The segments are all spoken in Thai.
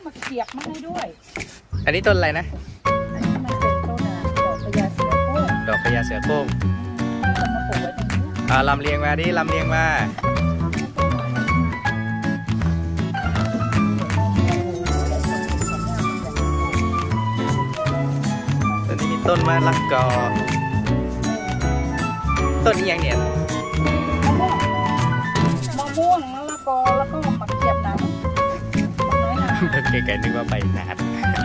มาเสียบมาให้ด้วยอันนี้ต้นอะไรนะอันนี้มันเป็นต้นดอกพญาเสือโคร่งดอกพญาเสือโคร่งมาปลูกไว้ตรงนี้ลำเลียงมาดิลำเลียงมาต้นนี้มีต้นมะละกอต้นนี้ยังเนี่ยมะม่วงมะละกอแล้วก็มะเขียบหนังน้อยหนาเพิ่งไกลๆนึกว่าไปนาน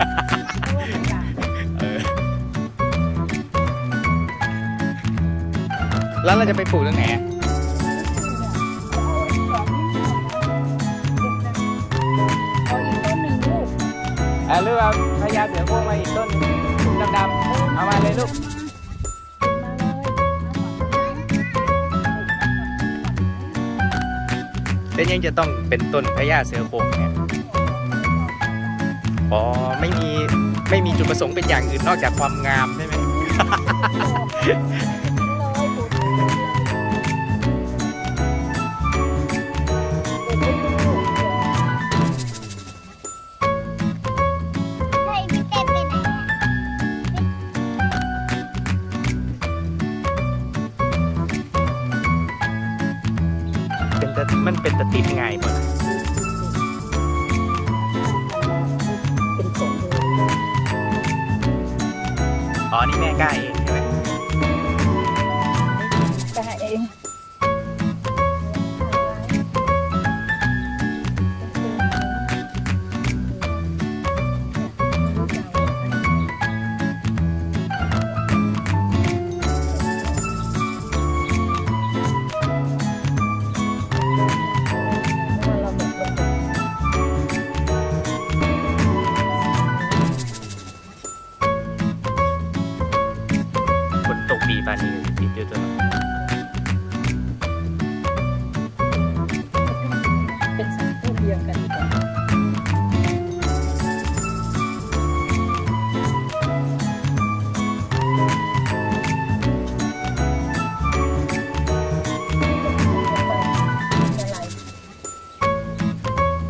แล้วเราจะไปปลูกตรงไหนหรือเอาพญาเสือโคร่งมาอีกต้นดำๆเอามาเลยลูกแต่ยังจะต้องเป็นต้นพญาเสือโคร่งเนี่ยอ๋อไม่มีจุดประสงค์เป็นอย่างอื่นนอกจากความงามใช่ไหมมันเป็นตะติดง่ายป่ะเป็นสงอ๋อนี่แม่กล้าเองใช่ไหมกล้าเองปีปานีติดอยู่ตัวเป็นสัตว์ตัวเดียวกัน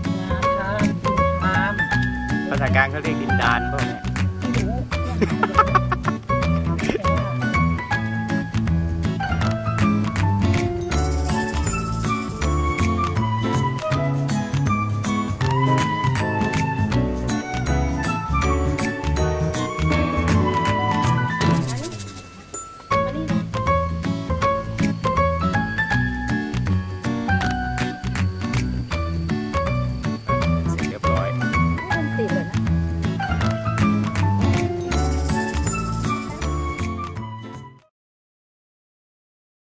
ภาษากลางเขาเรียกดินดานป่ะแม่